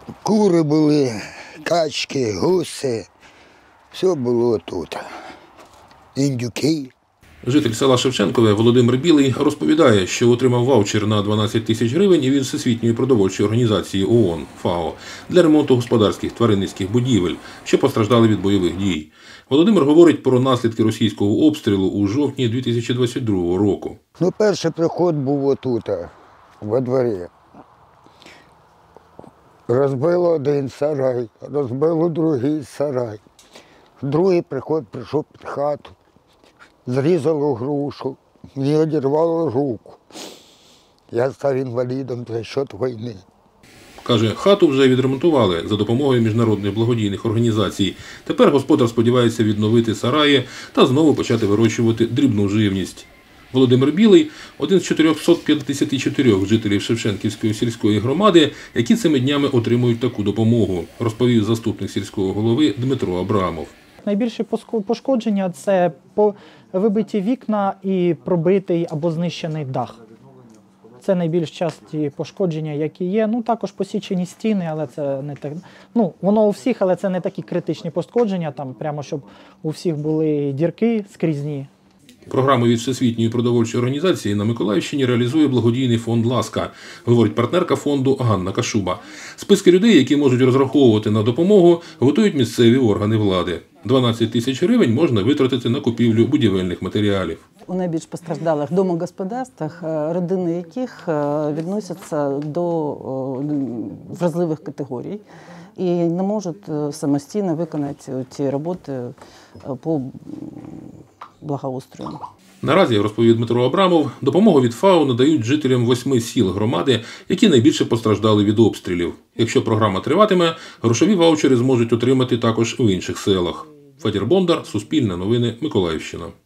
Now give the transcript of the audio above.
Кури були, качки, гуси. Все було тут. Індюки. Житель села Шевченкове Володимир Білий розповідає, що отримав ваучер на 12 тисяч гривень від Всесвітньої продовольчої організації ООН (ФАО) для ремонту господарських тваринницьких будівель, що постраждали від бойових дій. Володимир говорить про наслідки російського обстрілу у жовтні 2022 року. Перший приход був отут, во дворі. Розбило один сарай, розбило другий сарай. Другий приход прийшов під хату, зрізало грушу, мені одірвало руку. Я став інвалідом за счет війни. Каже, хату вже відремонтували за допомогою міжнародних благодійних організацій. Тепер господар сподівається відновити сараї та знову почати вирощувати дрібну живність. Володимир Білий – один з 454 жителів Шевченківської сільської громади, які цими днями отримують таку допомогу, розповів заступник сільського голови Дмитро Абрамов. Найбільші пошкодження – це вибиті вікна і пробитий або знищений дах. Це найбільш часті пошкодження, які є. Також посічені стіни, але це не так. Воно у всіх, але це не такі критичні пошкодження, там прямо щоб у всіх були дірки скрізні. Програму від Всесвітньої продовольчої організації на Миколаївщині реалізує благодійний фонд «Ласка», говорить партнерка фонду Ганна Кашуба. Списки людей, які можуть розраховувати на допомогу, готують місцеві органи влади. 12 тисяч гривень можна витратити на купівлю будівельних матеріалів. У найбільш постраждалих домогосподарствах, родини яких відносяться до вразливих категорій і не можуть самостійно виконати ці роботи по благоустрою. Наразі, розповів Дмитро Абрамов, допомогу від ФАО надають жителям 8 сіл громади, які найбільше постраждали від обстрілів. Якщо програма триватиме, грошові ваучери зможуть отримати також в інших селах. Федір Бондар, Суспільне новини, Миколаївщина.